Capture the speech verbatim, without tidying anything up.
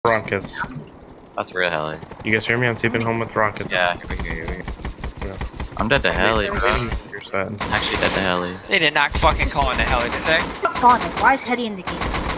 Rockets. That's real heli. You guys hear me? I'm sleeping home with rockets. Yeah, we can hear you. We can... Yeah. I'm dead to heli, bro. You're sad. Actually dead to heli. They did not fucking call in the heli, did they? What the fuck? Why is Hetty in the game?